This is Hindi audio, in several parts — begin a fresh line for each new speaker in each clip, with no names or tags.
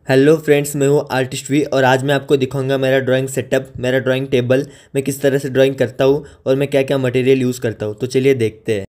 हेलो फ्रेंड्स, मैं हूँ आर्टिस्ट वी और आज मैं आपको दिखाऊंगा मेरा ड्राइंग सेटअप, मेरा ड्राइंग टेबल, मैं किस तरह से ड्राइंग करता हूँ और मैं क्या क्या मटेरियल यूज़ करता हूँ। तो चलिए देखते हैं।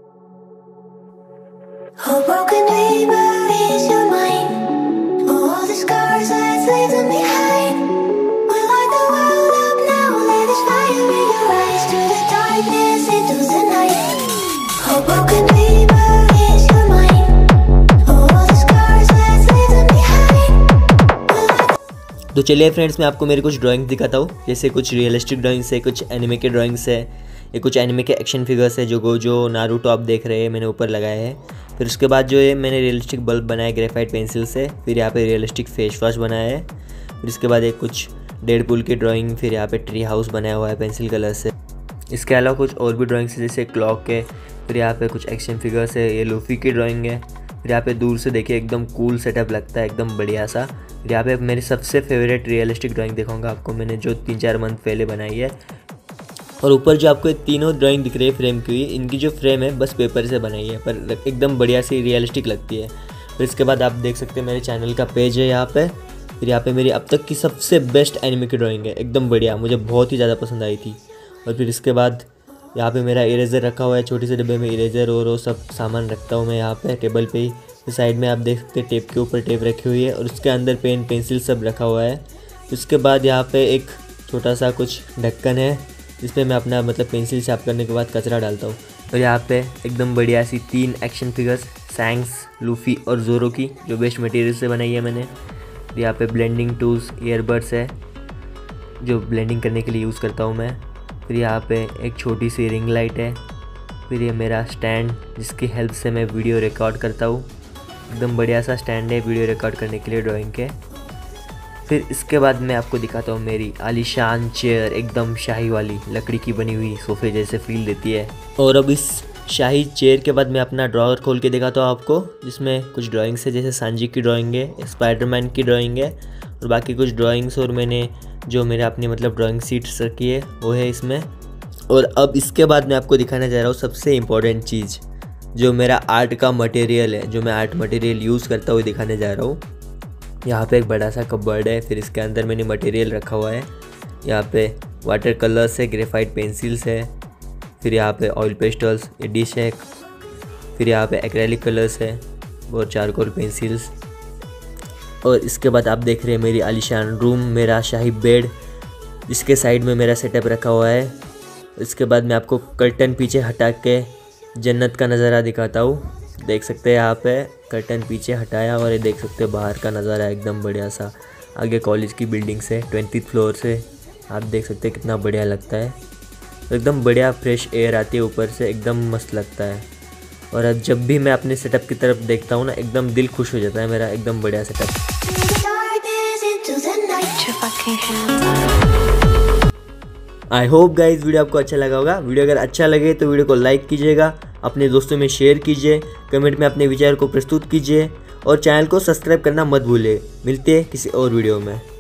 तो चलिए फ्रेंड्स, मैं आपको मेरे कुछ ड्राइंग्स दिखाता हूँ। जैसे कुछ रियलिस्टिक ड्राइंग्स है, कुछ एनिमे के ड्राइंग्स है, ये कुछ एनिमे के एक्शन फिगर्स है जो गोजो नारुतो आप देख रहे हैं मैंने ऊपर लगाया है। फिर उसके बाद जो है मैंने रियलिस्टिक बल्ब बनाया ग्रेफाइट पेंसिल से। फिर यहाँ पे रियलिस्टिक फेस वॉश बनाया है। फिर इसके बाद एक कुछ डेडपूल की ड्राइंग, फिर यहाँ पे ट्री हाउस बनाया हुआ है पेंसिल कलर से। इसके अलावा कुछ और भी ड्राइंग्स है जैसे क्लॉक है। फिर यहाँ पे कुछ एक्शन फिगर्स है, ये लूफी की ड्राइंग है। फिर यहाँ पे दूर से देखिए एकदम कूल सेटअप लगता है, एकदम बढ़िया सा। फिर यहाँ पे मेरी सबसे फेवरेट रियलिस्टिक ड्राइंग दिखाऊंगा आपको, मैंने जो 3-4 मंथ पहले बनाई है। और ऊपर जो आपको तीनों ड्राइंग दिख रही है फ्रेम की, इनकी जो फ्रेम है बस पेपर से बनाई है, पर एकदम बढ़िया सी रियलिस्टिक लगती है। फिर इसके बाद आप देख सकते हैं मेरे चैनल का पेज है यहाँ पे। फिर यहाँ पे मेरी अब तक की सबसे बेस्ट एनिमे की ड्राइंग है, एकदम बढ़िया, मुझे बहुत ही ज़्यादा पसंद आई थी। और फिर इसके बाद यहाँ पे मेरा इरेज़र रखा हुआ है, छोटे से डब्बे में इरेज़र और वो सब सामान रखता हूँ मैं यहाँ पे टेबल पे ही। तो साइड में आप देख सकते हैं टेप के ऊपर टेप रखी हुई है और उसके अंदर पेन पेंसिल सब रखा हुआ है। उसके बाद यहाँ पे एक छोटा सा कुछ ढक्कन है जिसपे मैं अपना पेंसिल साफ करने के बाद कचरा डालता हूँ। और यहाँ पे एकदम बढ़िया सी 3 एक्शन फिगर्स सैंक्स, लूफी और जोरो की, जो बेस्ट मटेरियल से बनाई है मैंने। यहाँ पे ब्लेंडिंग टूल्स, ईयरबड्स है जो ब्लेंडिंग करने के लिए यूज़ करता हूँ मैं। फिर यहाँ पे एक छोटी सी रिंग लाइट है। फिर ये मेरा स्टैंड जिसकी हेल्प से मैं वीडियो रिकॉर्ड करता हूँ, एकदम बढ़िया सा स्टैंड है वीडियो रिकॉर्ड करने के लिए ड्राइंग के। फिर इसके बाद मैं आपको दिखाता हूँ मेरी आलीशान चेयर, एकदम शाही वाली लकड़ी की बनी हुई, सोफे जैसे फील देती है। और अब इस शाही चेयर के बाद मैं अपना ड्रॉअर खोल के दिखाता हूँ आपको, जिसमें कुछ ड्राइंग्स है जैसे सांजी की ड्राइंग है, स्पाइडरमैन की ड्राइंग है और बाकी कुछ ड्राइंग्स, और मैंने जो मेरे अपनी ड्राइंग शीट्स रखी है वो है इसमें। और अब इसके बाद मैं आपको दिखाने जा रहा हूँ सबसे इम्पॉर्टेंट चीज़, जो मेरा आर्ट का मटेरियल है, जो मैं आर्ट मटेरियल यूज़ करता हुआ दिखाने जा रहा हूँ। यहाँ पे एक बड़ा सा कपबोर्ड है, फिर इसके अंदर मैंने मटेरियल रखा हुआ है। यहाँ पे वाटर कलर्स है, ग्रेफाइट पेंसिल्स है, फिर यहाँ पे ऑयल पेस्टल्स, ये डिश है, फिर यहाँ पे एक्रेलिक कलर्स है और चारकोल पेंसिल्स। और इसके बाद आप देख रहे हैं मेरी आलीशान रूम, मेरा शाही बेड जिसके साइड में मेरा सेटअप रखा हुआ है। इसके बाद मैं आपको कर्टन पीछे हटा के जन्नत का नज़ारा दिखाता हूँ। देख सकते हैं यहाँ पे कर्टन पीछे हटाया और ये देख सकते हैं बाहर का नज़ारा एकदम बढ़िया सा। आगे कॉलेज की बिल्डिंग से 20th फ्लोर से आप देख सकते हैं कितना बढ़िया लगता है, एकदम बढ़िया फ्रेश एयर आती है ऊपर से, एकदम मस्त लगता है। और अब जब भी मैं अपने सेटअप की तरफ देखता हूँ ना, एकदम दिल खुश हो जाता है मेरा, एकदम बढ़िया setup. I hope guys video आपको अच्छा लगा होगा। वीडियो अगर अच्छा लगे तो वीडियो को लाइक कीजिएगा, अपने दोस्तों में शेयर कीजिए, कमेंट में अपने विचार को प्रस्तुत कीजिए और चैनल को सब्सक्राइब करना मत भूलिए। मिलते हैं किसी और वीडियो में।